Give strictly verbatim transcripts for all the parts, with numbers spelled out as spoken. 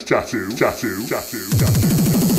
Tattoo, tattoo, tattoo, tattoo.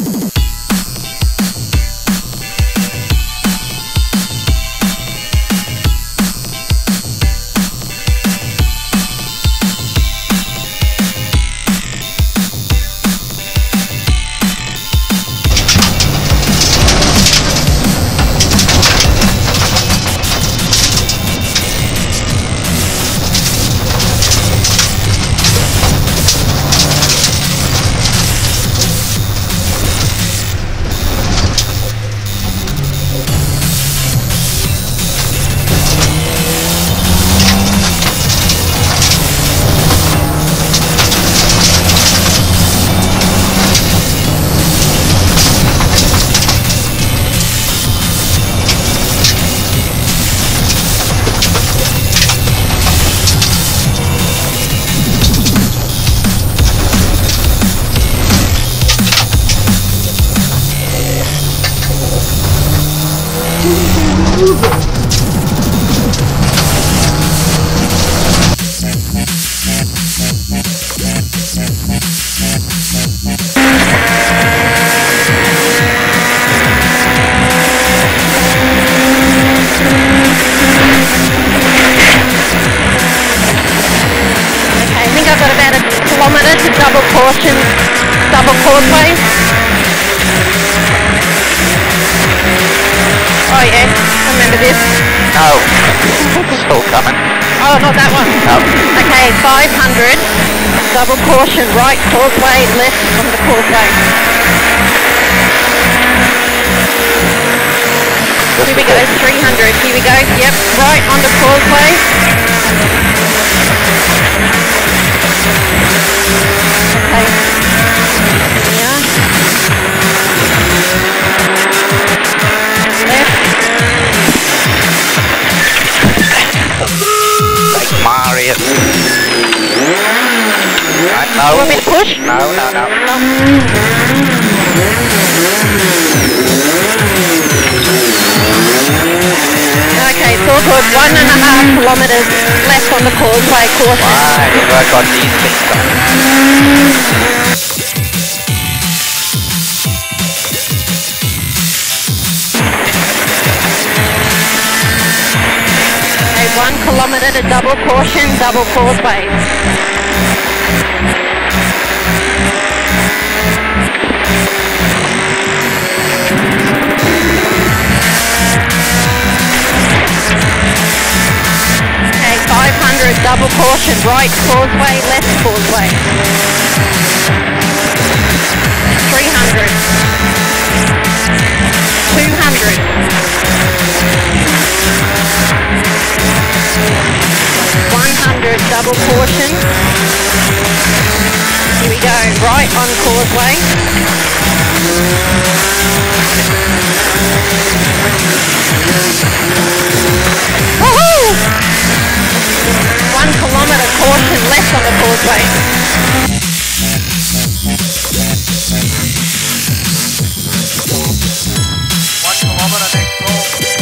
Double caution, double causeway. Oh yeah, I remember this. No, still coming. Oh, not that one. No. Okay, five hundred, double caution, right causeway, left on the causeway. Here we go, three hundred, here we go, yep, right on the causeway. Okay. Yeah. Left. Like Mario. Right, no. You want me to push? No, no, no. No. Okay, it's all good. One and a half kilometres left on the causeway. Caution. Why have I got these things on? Okay, one kilometre to double caution, double causeway. five hundred, double caution, right causeway, left causeway. three hundred. two hundred. one hundred, double caution. Here we go, right on causeway. Woohoo! One kilometre caution left on the causeway. One kilometre next roll.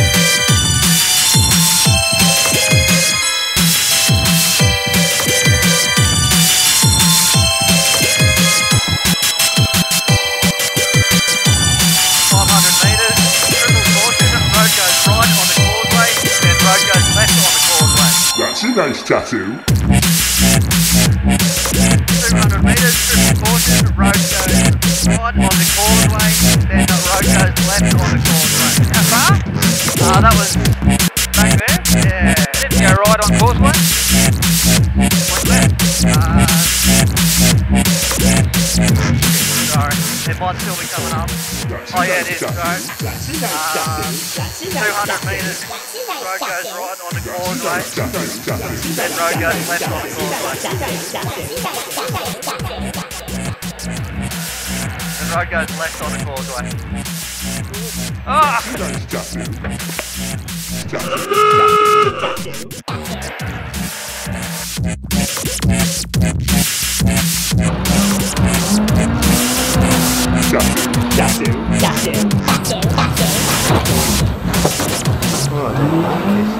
five hundred metres, triple caution, road goes right on the causeway, and road goes left on the causeway. That's a nice tattoo. two hundred metres, triple caution, road goes right on the causeway, then the road goes left on the causeway. How far? Uh, that was back there. Yeah, didn't go right on causeway. Went left. Uh, sorry, it might still be coming up. That's Oh a yeah, nice it is, tattoo. right. That's a nice Uh, tattoo. two hundred metres, road goes right on the causeway, Tattoo, tattoo. then road goes left on the causeway. Then road goes left on the causeway. Ah! Nice tattoo. Tattoo, tattoo, tattoo. Tattoo, tattoo, tattoo, tattoo.